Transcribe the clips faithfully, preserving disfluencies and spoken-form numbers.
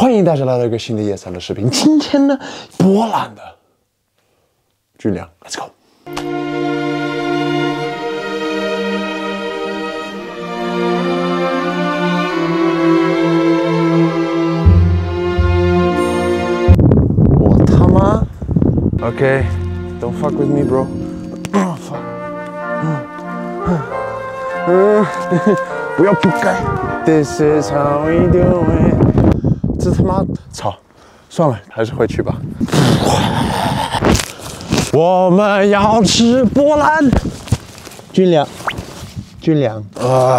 欢迎大家来到一个新的夜餐的视频。今天呢，波兰的军粮 ，Let's go。我他妈 ，OK，don't fuck with me, bro。fuck。嗯，不要不该。This is how we do it。这他妈操！算了，还是回去吧。我们要吃波兰军粮，军粮啊！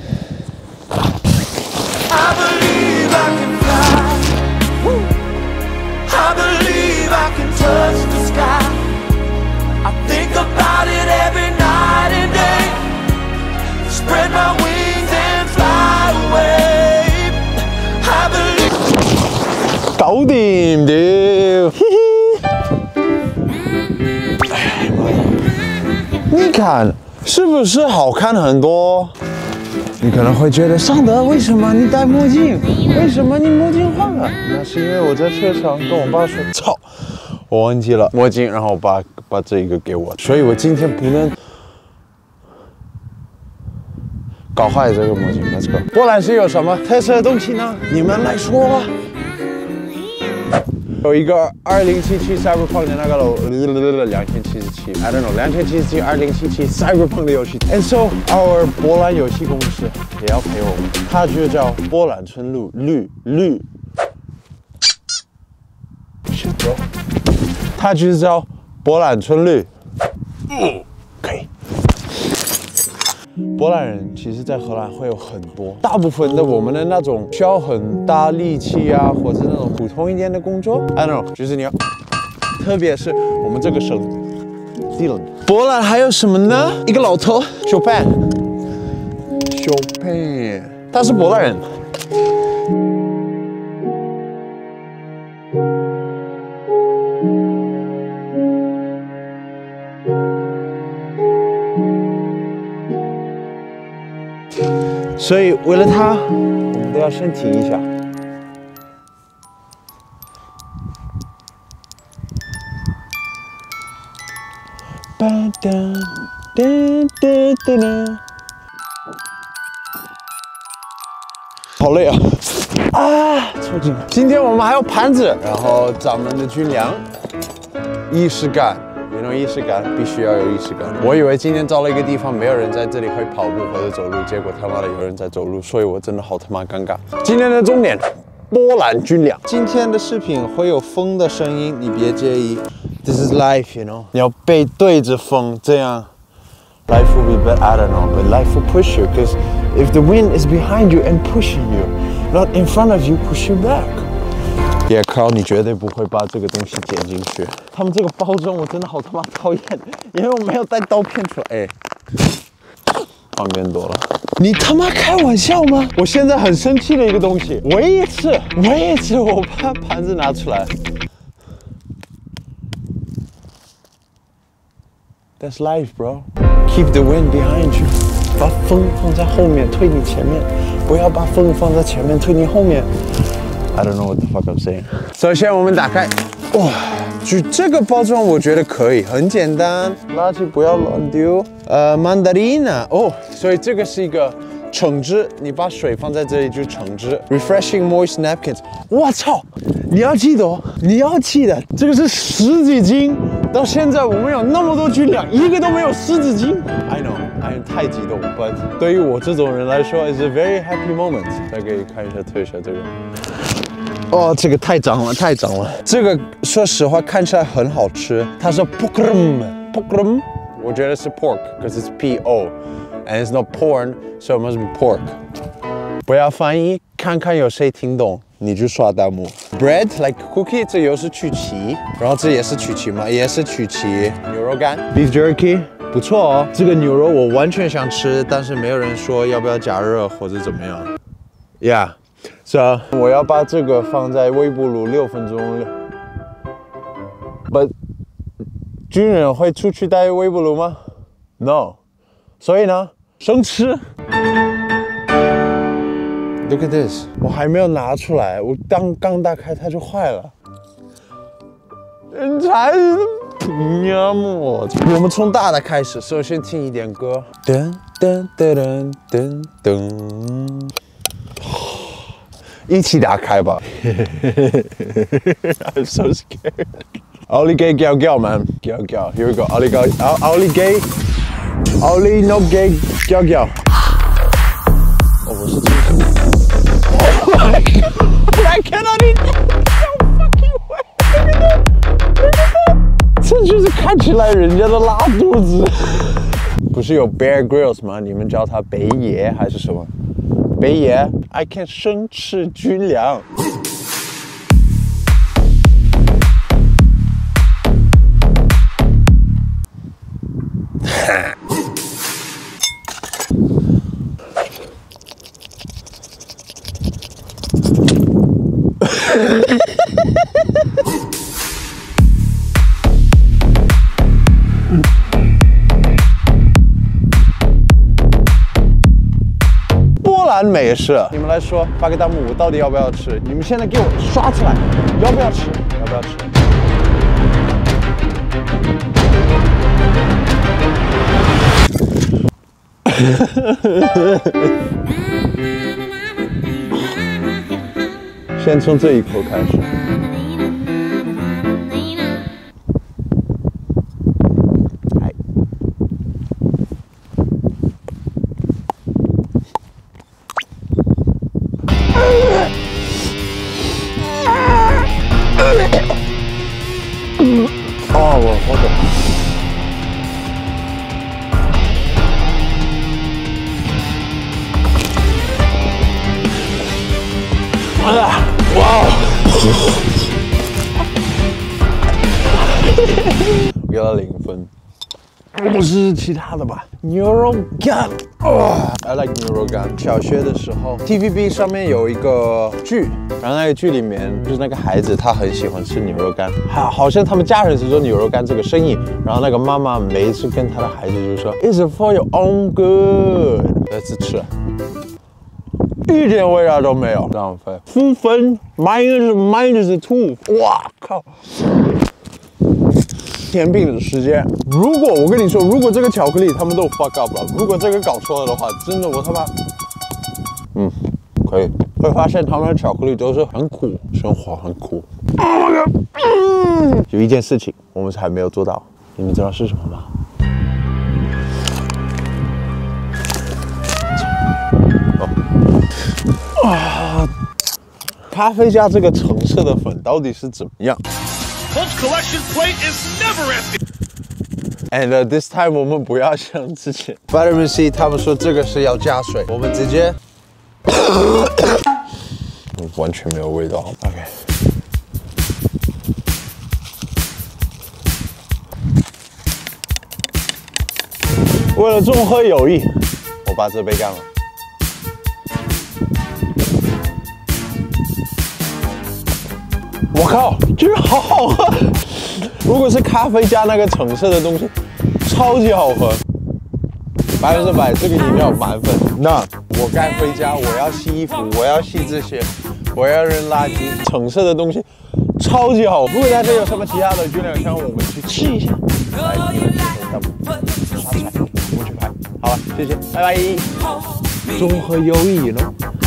搞定的，嘿嘿！哎呀妈呀！你看是不是好看很多？你可能会觉得尚德，为什么你戴墨镜？为什么你墨镜换了？那是因为我在车上跟我爸说，操，我忘记了墨镜，然后我爸把这一个给我，所以我今天不能搞坏这个墨镜。Let's go。波兰是有什么特色的东西呢？你们来说。 有一个二零七七 Cyberpunk 的那个楼，两千七十七 ，I don't know， 两千七十七，二零七七 Cyberpunk 的游戏。And so our 波兰游戏公司也要陪我们，它就叫波兰村绿绿绿，它就是叫波兰村绿，嗯，可以。 波兰人其实，在荷兰会有很多，大部分的我们的那种需要很大力气啊，或者那种普通一点的工作 ，I don't know， 就是你要，特别是我们这个省 ，Dylan。波兰还有什么呢？一个老头 ，Chopin，Chopin， 他是波兰人。 所以为了他，我们都要先停一下。哒哒哒哒哒哒，好累啊！啊，抽筋了。今天我们还有盘子，然后咱们的军粮，仪式感。 有那种仪式感，必须要有仪式感。我以为今天到了一个地方，没有人在这里会跑步或者走路，结果他妈的有人在走路，所以我真的好他妈尴尬。今天的重点，波兰军粮。今天的视频会有风的声音，你别介意。This is life, you know。你要背对着风，这样 life will be better. I don't know, but life will push you, because if the wind is behind you and pushing you, not in front of you, push you back. 也靠，你绝对不会把这个东西剪进去。他们这个包装我真的好他妈讨厌，因为我没有带刀片出来。哎，方便多了。你他妈开玩笑吗？我现在很生气的一个东西，唯一一次，唯一一次我把盘子拿出来。That's life, bro. Keep the wind behind you. 把风放在后面，推你前面，不要把风放在前面，推你后面。 I don't know what the fuck I'm saying。首先我们打开，哇，就这个包装我觉得可以，很简单，垃圾不要乱丢。呃 ，mandarina， 哦，所以这个是一个橙汁，你把水放在这里就是橙汁。Refreshing moist napkins， 我操，你要记得哦，你要记得，这个是十几斤，到现在我们有那么多军粮，一个都没有十几斤。I know，I 太激动 ，but 对于我这种人来说 ，is a very happy moment。大家可以看一下推一下这个。 哦，这个太脏了，太脏了。这个说实话看起来很好吃，它是 pokrum pokrum， 我觉得是 pork，because it's P O， and it's not porn， so it must be pork。不要翻译，看看有谁听懂，你就刷弹幕。Bread like cookie， 这又是曲奇，然后这也是曲奇吗？也是曲奇。牛肉干 beef jerky， 不错哦。这个牛肉我完全想吃，但是没有人说要不要加热或者怎么样。Yeah。 是啊，我要把这个放在微波炉六分钟。不，军人会出去带微波炉吗 ？No， 所以呢，生吃。 Look at this， 我还没有拿出来，我刚刚打开它就坏了。人才是朋友我。我们从大的开始，首先听一点歌。噔噔噔噔噔噔，一起打开吧。I'm so scared. Ollie gay gal gal man, gal gal. Here we go. Ollie gay, Ollie gay, Ollie no gay gal gal. 哦，我是真的。Oh my god! I cannot eat. No fucking way. 这就是看起来人家的拉肚子。不是有 Bear Grylls 吗？你们叫他北野还是什么？北野 ，I can 生吃居粮。波兰美食，你们来说，发个弹幕，我到底要不要吃？你们现在给我刷起来，要不要吃？要不要吃？先从这一口开始。哦，我好懂。啊！哇哦！给了零分。不是其他的吧？牛肉干，哦 ，I like 牛肉干。小学的时候 ，T V B 上面有一个剧，然后那个剧里面就是那个孩子他很喜欢吃牛肉干，好，好像他们家人是做牛肉干这个生意，然后那个妈妈每一次跟他的孩子就说 ，It's for your own good， 来次吃。一点味道都没有，浪费。负分 ，minus minus two， 哇靠！甜品的时间，如果我跟你说，如果这个巧克力他们都 fuck up 了，如果这个搞错了的话，真的我他妈，嗯，可以会发现他们的巧克力都是很苦，生活很苦。有一件事情我们还没有做到，你们知道是什么吗？哦啊，咖啡加这个橙色的粉到底是怎么样？ Hulk's collection plate is never empty. And、uh, this time 我们不要像之前 Vitamin C 他们说这个是要加水，我们直接完全没有味道。OK， 为了综合友谊，我把这杯干了。我靠，这个好好喝！如果是咖啡加那个橙色的东西，超级好喝，百分之百这个饮料满分。那我该回家，我要洗衣服，我要洗这些，我要扔垃圾。橙色的东西超级好。如果大家有什么其他的，尽量向我们去吃一下。来，你们弹幕刷出来，我们去拍。好了，谢谢，拜拜。综合优异呢。